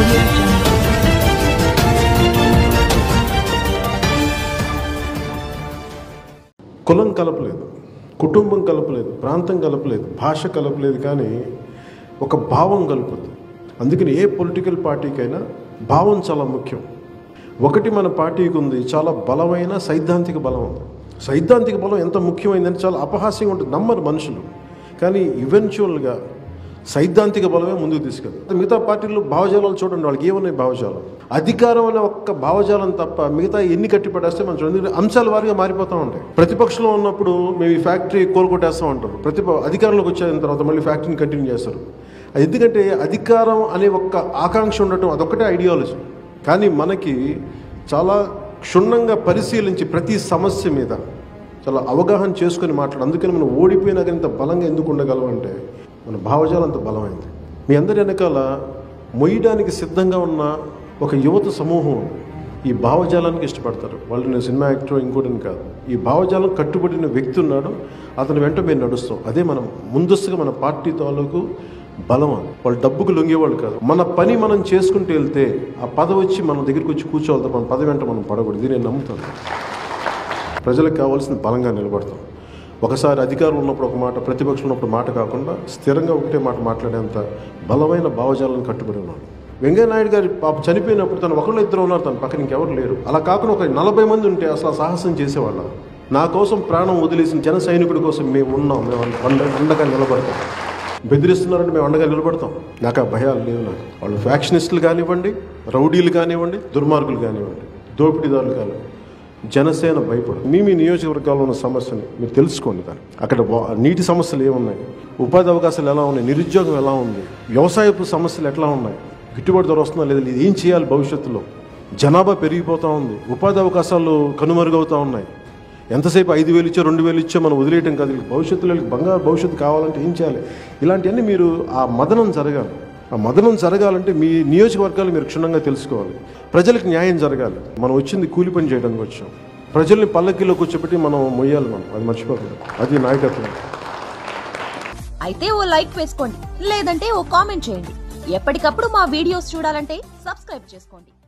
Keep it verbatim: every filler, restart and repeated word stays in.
audio jungle. కులం కలపలేదు, కుటుంబం కలపలేదు, ప్రాంతం కలపలేదు, భాష కలపలేదు, కానీ ఒక భావం కలుపుతుంది. అందుకని ఏ పొలిటికల్ పార్టీకైనా భావం చాలా ముఖ్యం. ఒకటి మన పార్టీకి ఉంది, చాలా బలమైన సైద్ధాంతిక బలం ఉంది. సైద్ధాంతిక బలం ఎంత ముఖ్యమైందంటే చాలా అపహాస్యంగా ఉంటుంది, నమ్మరు మనుషులు. కానీ ఈవెన్చువల్గా సైద్ధాంతిక బలమే ముందుకు తీసుకెళ్తారు. మిగతా పార్టీలు భావజాలాలు చూడండి, వాళ్ళకి ఏమన్నాయి భావజాలం, అధికారం అనే ఒక్క భావజాలం తప్ప మిగతా ఎన్ని కట్టి పడేస్తే మనం చూడండి అంశాల వారిగా మారిపోతూ ఉంటాయి. ప్రతిపక్షంలో ఉన్నప్పుడు మేము ఈ ఫ్యాక్టరీ కోలుకొట్టేస్తాం అంటారు, ప్రతిప అధికారంలోకి వచ్చిన తర్వాత మళ్ళీ ఫ్యాక్టరీని కంటిన్యూ చేస్తారు. ఎందుకంటే అధికారం అనే ఒక్క ఆకాంక్ష ఉండటం అదొక్కటే ఐడియాలజీ. కానీ మనకి చాలా క్షుణ్ణంగా పరిశీలించి ప్రతి సమస్య మీద చాలా అవగాహన చేసుకొని మాట్లాడు. అందుకని మనం ఓడిపోయినా కానీ ఇంత బలంగా ఎందుకు ఉండగలం అంటే మన భావజాలం అంత బలమైంది. మీ అందరి వెనకాల మొయ్యడానికి సిద్ధంగా ఉన్న ఒక యువత సమూహం ఈ భావజాలానికి ఇష్టపడతారు. వాళ్ళు నేను సినిమా యాక్టర్ ఇంకోటిని కాదు, ఈ భావజాలం కట్టుబడిన వ్యక్తి ఉన్నాడు, అతని వెంట మేము నడుస్తాం. అదే మనం ముందస్తుగా మన పార్టీ తాలూకు బలం. వాళ్ళు డబ్బుకు లొంగేవాళ్ళు కాదు. మన పని మనం చేసుకుంటూ వెళ్తే ఆ పదవి వచ్చి మన దగ్గరికి వచ్చి కూర్చోవాలి, మన పదవి వెంట మనం పడకూడదు. ఇది నేను నమ్ముతాను. ప్రజలకు కావాల్సిన బలంగా నిలబడతాం. ఒకసారి అధికారం ఉన్నప్పుడు ఒక మాట, ప్రతిపక్షం ఉన్నప్పుడు మాట కాకుండా స్థిరంగా ఒకటే మాట మాట్లాడేంత బలమైన భావజాలను కట్టుబడి ఉన్నాడు. వెంకయ్యనాయుడు గారి పాప చనిపోయినప్పుడు తను ఒకళ్ళు ఇద్దరు ఉన్నారు, తన పక్కన ఇంకెవరు లేరు. అలా కాకుండా ఒక నలభై మంది ఉంటే అసలు ఆ సాహసం చేసేవాళ్ళం. నా కోసం ప్రాణం వదిలేసిన జన సైనికుడి కోసం మేము ఉన్నాం, మేము అండగా నిలబడతాం. బెదిరిస్తున్నారంటే మేము అండగా నిలబడతాం. నాకు ఆ భయాలు లేవు. నాకు వాళ్ళు ఫ్యాక్షనిస్టులు కానివ్వండి, రౌడీలు కానివ్వండి, దుర్మార్గులు కానివ్వండి, దోపిడీదారులు కానివ్వండి, జనసేన భయపడు. మీ మీ నియోజకవర్గాల్లో ఉన్న సమస్యని మీరు తెలుసుకోండి. దాన్ని అక్కడ నీటి సమస్యలు ఏమున్నాయి, ఉపాధి అవకాశాలు ఎలా ఉన్నాయి, నిరుద్యోగం ఎలా ఉంది, వ్యవసాయపు సమస్యలు ఎట్లా ఉన్నాయి, గిట్టుబాటు ధర వస్తుందా లేదా, ఇది ఏం చేయాలి భవిష్యత్తులో, జనాభా పెరిగిపోతూ ఉంది, ఉపాధి అవకాశాలు కనుమరుగవుతూ ఉన్నాయి. ఎంతసేపు ఐదు వేలు ఇచ్చో రెండు వేలు ఇచ్చో మనం వదిలేయటం కాదు. భవిష్యత్తులో బంగారు భవిష్యత్తు కావాలంటే ఏం చేయాలి, ఇలాంటివన్నీ మీరు ఆ మదనం జరగాలి. ఆ మదనం జరగాలంటే మీ నియోజకవర్గాలు మీరు క్షుణ్ణంగా తెలుసుకోవాలి. ప్రజలకు న్యాయం జరగాలి. మనం వచ్చింది కూలి పని చేయడానికి వచ్చాం. ప్రజల్ని పల్లకీలో కూర్చోబెట్టి మనం మొయ్యాలి, మనం అది మర్చిపోకూడదు. అది నాయకత్వం. అయితే ఓ లైక్ వేసుకోండి, లేదంటే ఓ కామెంట్ చేయండి. ఎప్పటికప్పుడు మా వీడియోస్ చూడాలంటే సబ్స్క్రైబ్ చేసుకోండి.